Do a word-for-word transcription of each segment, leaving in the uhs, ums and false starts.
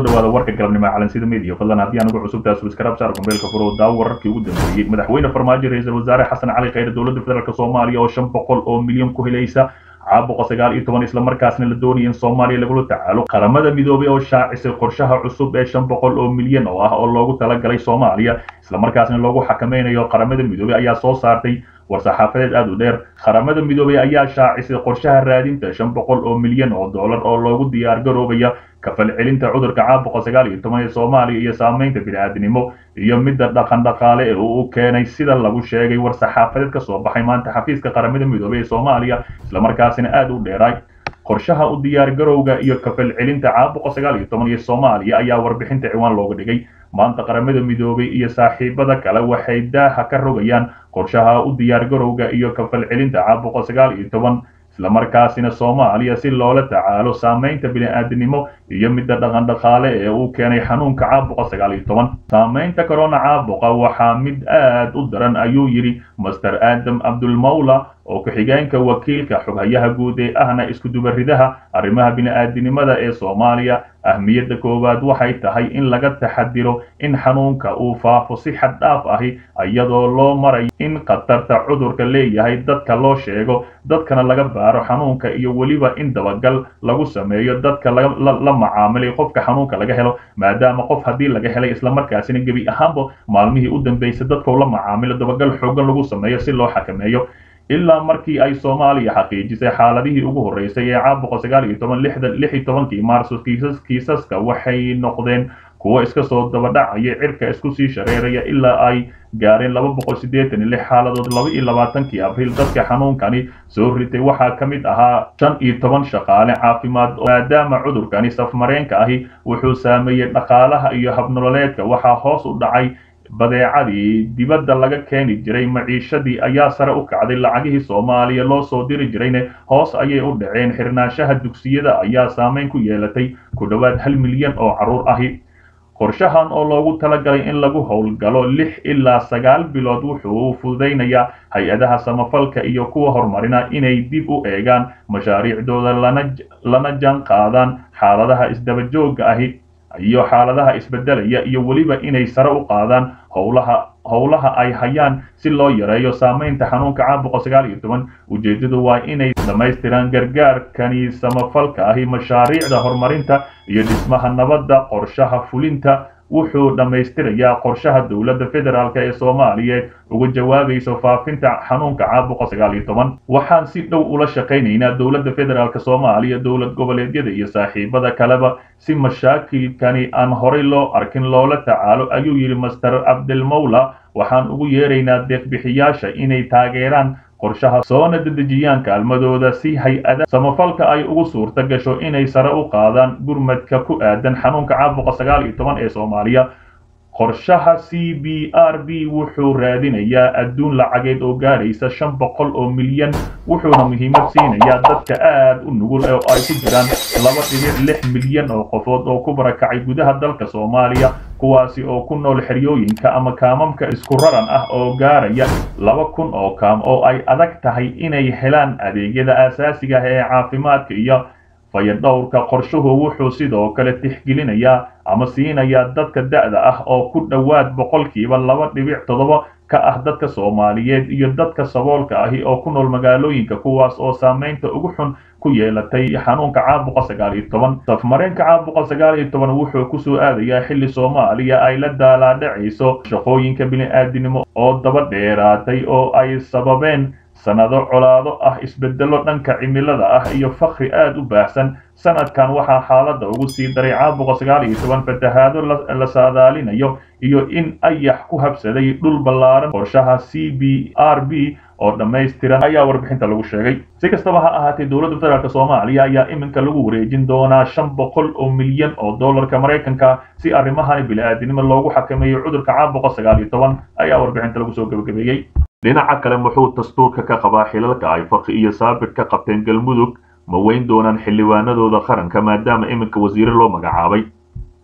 dhawaada warka galabnimo calansida media fadlan haddii aan ugu cusubtahay subscribe saar gombeelka furo daawo wararkii ugu dambeeyay madaxweyne farmaajo ra'iisul wasaare xasan cali khayre dowladda federaalka Soomaaliya oo shan boqol oo milyan ku helaysa caabuqa sagaal iyo toban isla markaasna la doonayay in Soomaaliya lagula tacaalo qaramada midoobay oo shaacisay qorshaha cusub ee shan boqol oo milyan oo ah oo loogu talagalay Soomaaliya isla markaasna loogu xakameynayo qaramada midoobay ayaa soo saartay war-saxaafadeed aad u dheer qaramada midoobay ayaa shaacisay qorshaha raadinta shan boqol oo milyan oo dollar oo loogu diyaar garoobaya kafal celinta cudurka caabuqa sagaal iyo toban ee Soomaaliya iyo saameynta bini'aadanimo iyo midda dhaqan dhaqaale ee uu keenay sida lagu sheegay war-saxaafadeed ka soo baxay maanta xafiiska qaramada midoobay ee Soomaaliya isla markaasina aad u dheeray qorshaha u diyaar garowga iyo kafal celinta caabuqa sagaal iyo toban ee Soomaaliya ayaa warbixinta ciwaan looga dhigay maanta qaramada midoobay iyo saaxiibada kale waxay daaha ka rogayaan qorshaha u diyaar garowga iyo kafal celinta caabuqa sagaal iyo toban isla markaasina Soomaaliya si loola tacaalo saameynta bini'aadanimo iyo midda dhaqan dhaqaale ee uu keenay xanuunka caabuqa sagaal iyo toban saameynta corona caabuqa waxaa mid aad u daran ayuu yiri Master Adam Abdul Mawla oo ku xigeenka wakiilka xoghayaha guud ee ahna isku dubaridaha arrimaha bini'aadanimada ee Soomaaliya ahmiyadda koowaad waxay tahay in laga taxadiro in xanuunka uu faafo si xad dhaaf ahi iyadoo loo maray in khatarta cudurka leeyahay dadka loo sheego dadkana laga baaro xanuunka iyo weliba in dabagal lagu sameeyo dadka la macaamilay qofka xanuunka laga helo maadaama qof haddii laga helay isla markaasina gebi ahaanba maalmihii u dambeysay dadka la macaamilo dabagal xoogan lagu sameeyo si loo xakameeyo ilaa markii ay Soomaaliya xaqiijisay xaaladihii ugu horeysay ee caabuqa sagaal iyo toban lix iyo tobankii Maarso kiisas kiisaska waxay noqdeen kuwa iska soo daba dhacaya cirka isku sii shareeraya ilaa ay gaareen laba boqol siddeetan iyo lix xaaladood laba iyo labaatankii Abriil dadka xanuunkani soo ritay waxaa ka mid ahaa shan iyo toban shaqaale caafimaad maadaama cudurkani safmareenka ahi wuxuu saameeyay dhaqaalaha iyo habnololeedka waxaa hoos u dhacay badeecadii dibadda laga keeni jiray maciishadii ayaa sare u kacday lacagihii Soomaaliya loo soo diri jirayna hoos ayay u dhaceen xirnaanshaha dugsiyada ayaa saameyn ku yeelatay ku dhawaad hal milyan oo caruur ahi qorshahan oo loogu talagalay in lagu howlgalo lix ilaa sagaal bilood wuxuu fududeynayaa hay-adaha samafalka iyo kuwa horumarina inay dib u eegaan mashaariicdooda lana lana jaan qaadaan xaaladaha isdaba joogga ahi iyo xaaladaha isbedelaya iyo weliba inay sare u qaadaan howlaha howlaha ay hayaan si loo yareeyo saameynta xanuunka caabuqa sagaal iyo toban ujeedadu waa inay dhamaystiraan gargaarkani samafalka ahi mashaariicda horumarinta iyo dhismaha nabadda qorshaha fulinta wuxuu dhamaystirayaa qorshaha dowladda federaalka ee Soomaaliyeed uga jawaabayso faafinta xanuunka caabuqa sagaal iyo toban waxaan si dhow ula shaqaynaynaa dowladda federaalka Soomaaliya dowlad goboleedyada iyo saaxiibada kaleba si mashaakilkani aan horey loo arkin loola tacaalo ayuu yiri Master Abdul Mawla waxaan ugu yeeraynaa deeq-bixiyaasha inay taageeraan qorshaha soona dedejiyaan kaalmadooda si hay-ada samafalka ay ugu suurta gasho inay sare u qaadaan gurmadka ku aadan xanuunka caabuqa sagaal iyo toban ee Soomaaliya qorshaha C B R B wuxuu raadinayaa adduun lacageed oo gaaraysa shan boqol oo milyan wuxuuna muhiimad siinayaa dadka aad u nugul oo ay ku jiraan laba dhibic lix milyan oo qofood oo ku barakacay gudaha dalka Soomaaliya kuwaasi oo ku nool xeryooyinka ama kaamamka isku raran ah oo gaaraya laba kun oo kaam oo ay adag tahay inay helaan adeegyada aasaasiga ah ee caafimaadka iyo fayadhowrka qorshuhu wuxuu sidoo kale tixgelinayaa ama siinayaa dadka da'da ah oo ku dhawaad boqolkiiba laba dhibic toddoba ka ah dadka Soomaaliyeed iyo dadka saboolka ahi oo ku nool magaalooyinka kuwaas oo saameynta ugu xun ku yeelatay xanuunka caabuqa sagaal iyo toban safmareenka caabuqa sagaal iyo toban wuxuu ku soo aadayaa xilli Soomaaliya ay la daalaadhacayso shaqooyinka bini'aadanimo oo daba dheeraatay oo ay sababeen sanado colaado ah isbedelo dhanka cimilada ah iyo faqri aad u baahsan sanadkan waxaa xaaladda ugu sii daray caabuqa sagaal iyo toban fatahaado la saadaalinayo iyo in ayax ku habsaday dhul ballaaran qorshaha C B R B oo dhammaystiran ayaa warbixinta lagu sheegay si kastaba ha ahaatee dowladda federaalka Soomaaliya ayaa iminka lagu wareejin doonaa shan boqol oo milyan oo dollarka Mareykanka si arrimahan bini'aadanimo loogu xakameeyo cudurka caabuqa sagaal iyo toban ayaa warbixinta lagu soo gabagabeeyay dhinaca kale muxuu dastuurka ka qabaa xilalka ay faqi iyo saabir ka qabteen galmudug ma weyn doonaan xildhibaanadooda qaranka maadaama iminka wasiir loo magacaabay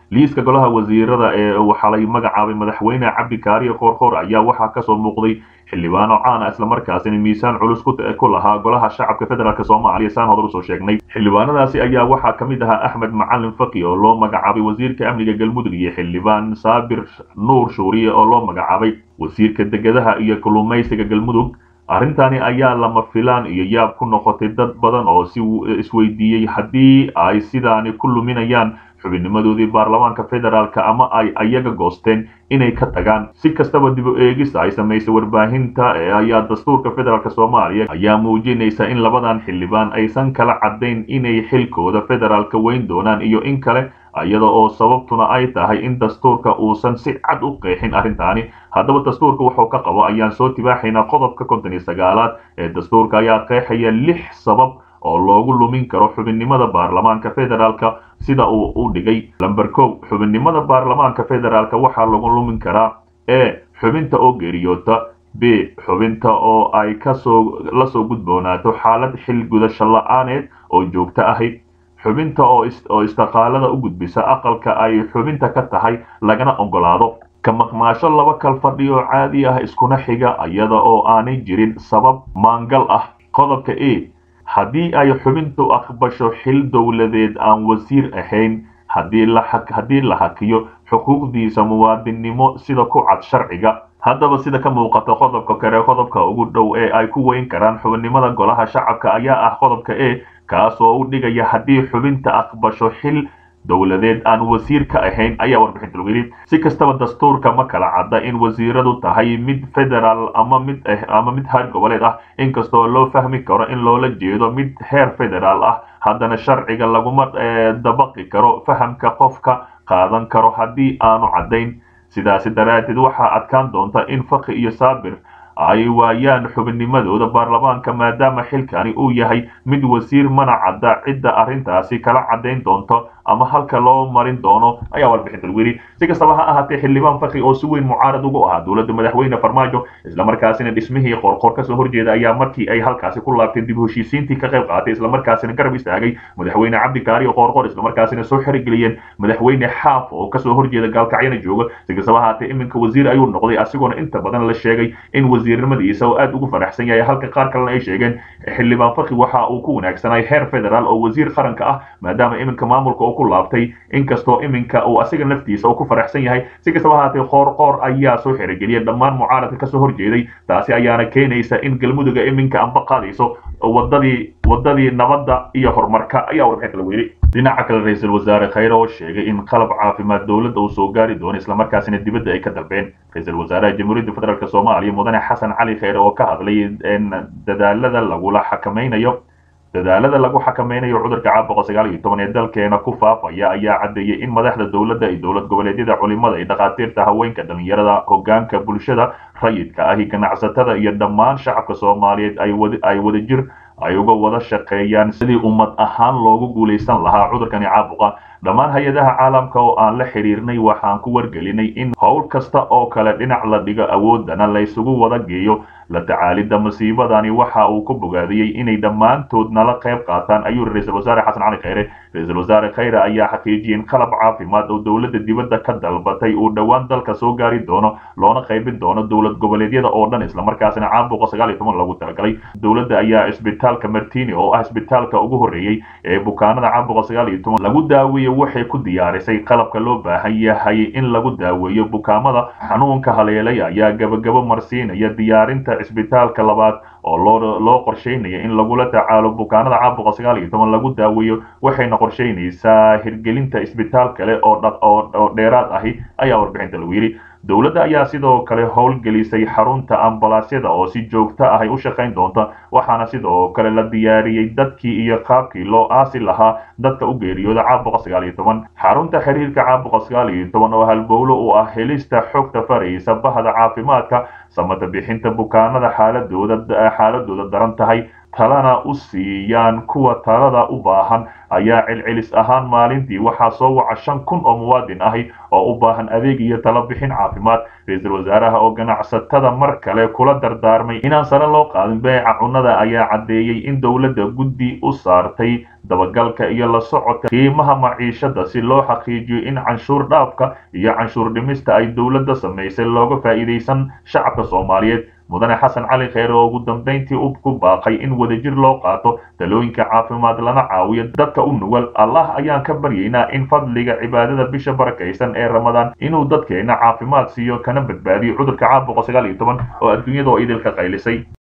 liiska golaha wasiirada ee waxaa lay magacaabay madaxweyne cabdi kaariye qoorqoor ayaa waxaa kasoo muuqday xildhibaano caan ah isla markaasina miisaan culus ku lahaa golaha shacabka federaalk soomaaliya saan hore usoo sheegnay xildhibaanadaasi ayaa waxaa kamid ahaa axmed macalin faqi oo loo magacaabay wasiirka amniga galmudug iyo xildhibaan saabir nuur shuuriye oo loo magacaabay wasiirka degedaha iyo kalluumaysiga galmudug arrintani ayaa lama filaan iyo yaab ku noqotay dad badan oo si isweydiiyey haddii ay sidaani ku luminayaan xubinnimadoodii baarlamaanka federaalka ama ay ayaga goosteen inay ka tagaan si kastaba dib u eegis ay samaysay warbaahinta ee ayaa dastuurka federaalk soomaaliya ayaa muujinaysa in labadan xildhibaan aysan kala caddayn inay xilkooda federaalka weyn doonaan iyo in kale iyada oo sababtuna ay tahay in dastuurka uusan si cad u qeexin arrintaani haddaba dastuurka wuxuu ka qabo ayaan soo tibaaxaynaa qodobka konton iyo sagaalaad ee dastuurka ayaa qeexaya lix sabab oo loogu lumin karo xubinnimada baarlamaanka federaalka sida uu u dhigay lamber kow xubinnimada baarlamaanka federaalka waxaa lagu lumin karaa e xubinta oo geeriyoota b xubinta oo ay kasoo la soo gudboonaato xaalad xil gudasho la-aaneed oo joogto ahayd xubinta oo oo istiqaalada u gudbisa aqalka ay xubinta ka tahay lagana ogolaado ka maqnaasho laba kal fadhi oo caadi ah iskuna xiga iyada oo aanay jirin sabab maangal ah qodobka e haddii ay xubintu aqbasho xil dowladeed aan wasiir ahayn haddii la haddii la hakiyo xuquuqdiisa muwaadinnimo sida ku cad sharciga haddaba sida ka muuqata qodobka kale qodobka ugu dhow ee ay ku weyn karaan xubinnimada golaha shacabka ayaa ah qodobka e kaas oo u dhigaya haddii xubinta aqbasho xil dowladeed aan wasiir ka ahayn ayaa warbixinta lagu yidhi si kastaba dastuurka ma kala cadda in wasiiradu tahay mid federaal ama mid ama mid heer goboleed ah inkastoo loo fahmi karo in loola jeedo mid heer federaal ah haddana sharciga laguma dabaqi karo fahamka qofka qaadan karo haddii aanu caddayn sidaasi daraaddeed waxaa adkaan doonta in faqi iyo saabir ay waayaan xubinnimadooda baarlamaanka maadaama xilkani uu yahay mid wasiir mana cadda cidda arrintaasi kala caddayn doonto ama halka loo marin doono ayaa warbixinta lagu yidhi si kastaba ha ahaatee xildhibaan faqi oo si weyn mucaarad ugu ahaa dowladda madaxweyne farmaajo islamarkaasina dhismihii qorqor kasoo horjeeda ayaa markii ay halkaasi ku laabteen dib u heshiisiintii ka qayb qaatay islamarkaasina garab istaagay madaxweyne cabdi kaariye qorqor islamarkaasina soo xirigeliyeen madaxweyne xaaf oo kasoo horjeeda gaalkacyana jooga si kastaba ha ahaatee iminka wasiir ayuu noqday asigoona inta badan la sheegay in wasiirnimadiisa oo aad ugu faraxsan yahay halka qaar kalena ay sheegeen xildhibaan faqi waxa uu ku wanaagsanay heer federaal oo wasiir qaranka ah maadaama iminka maamulka uu ku laabtay inkastoo iminka uu asiga naftiisa uu ku faraxsan yahay si kastaba ahaatee qoorqoor ayaa soo xirigeliyay dhammaan mucaaradka kasoo horjeeday taasi ayaana keenaysa in galmuduga iminka anba qaadayso wadadii wadadii nabadda iyo horumarka ayaa warbixinta lagu yidhi dhinaca kale ra-iisul wasaare khayre oo sheegay in qalab caafimaad dowladda uu soo gaari doono islamarkaasina dibadda ay ka dalbeen ra-iisul wasaaraha jamhuuriyadda federaalk soomaaliya mudane xasan cali khayre oo ka hadlay dadaalada lagula xakamaynayo dadaalada lagu xakameynayo cudurka caabuqa sagaal iyo toban ee dalkeena ku faafaya ayaa caddeeyay in madaxda dowladda iyo dowlad goboleedyada culimada iyo dhakhaatiirta haweenka dhalinyarada hoggaanka bulshada rayidka ahi ganacsatada iyo dhammaan shacabka soomaaliyeed ay wada ay wadajir ay uga wada shaqeeyaan sidii ummad ahaan loogu guulaysan lahaa cudurkani caabuqa dhammaan hay-adaha caalamka oo aan la xiriirnay waxaan ku wargelinay in howl kasta oo kale dhinac la dhigo awoodana laysugu wada geeyo la tacaalidda masiibadani waxa uu ku bogaadiyey inay dhammaantood nala qayb qaataan ayuu ra-iisul wasaare xasan cali khayre ra-iisul wasaare khayre ayaa xaqiijiyey in qalab caafimaad oo dowladda dibadda ka dalbatay uu dhowaan dalka soo gaari doono loona qaybin doono dowlad goboleedyada oo dhan islamarkaasina caabuqa sagaal iyo toban lagu talagalay dowladda ayaa isbitaalka martini oo ah isbitaalka ugu horreeyey ee bukaanada caabuqa sagaal iyo toban lagu daaweeyo waxay ku diyaarisay qalabka loo baahan yahay in lagu daaweeyo bukaamada xanuunka haleelay ayaa gabagabo marsiinaya diyaarinta isbitaalka labaad oo loo loo qorsheynaya in lagula tacaalo bukaanada caabuqa sagaal iyo toban lagu daaweeyo waxayna qorsheynaysaa hirgelinta isbitaal kale oo oo dheeraad ahi ayaa warbixinta lagu yidhi dowladda ayaa sidoo kale howlgelisay xarunta ambalaasyada oo si joogto ah ay u shaqayn doonta waxaana sidoo kale la diyaariyey dadkii iyo qaabkii loo aasi lahaa dadka u geeriyooda caabuqa sagaal iyo toban xarunta xiriirka caabuqa sagaal iyo toban oo halbowlo u ah helista xogta faraysa bahda caafimaadka samata bixinta bukaanada xaaladooda xaaladooda daran tahay talana u siiyaan kuwa talada u baahan ayaa celcelis ahaan maalintii waxaa soo waca shan kun oo muwaadin ahi oo u baahan adeeg iyo talo bixin caafimaad. ra-iisul wasaaraha oo ganacsatada mar kale kula dardaarmay inaan sare loo qaadin beeca cunnada ayaa caddeeyey in dowladda guddi u saartay dabagalka iyo la socodka qiimaha maciishada si loo xaqiijiyo in canshuur dhaafka iyo canshuur dhimista ay dowladda samaysay looga faa'iidaysan shacabka Soomaaliyeed. mudane xasan cali kheyre oo ugu dambeyntii uu ku baaqay in wadajir loo qaato talooyinka caafimaad lana caawiyo dadka u nugul. allah ayaan ka baryaynaa in fadliga cibaadada bisha barakaysan ee ramadaan inuu dadkeena caafimaad siiyo kana badbaadiyo cudurka caabuqa sagaal iyo toban oo adduunyada oo idilka qaylisay.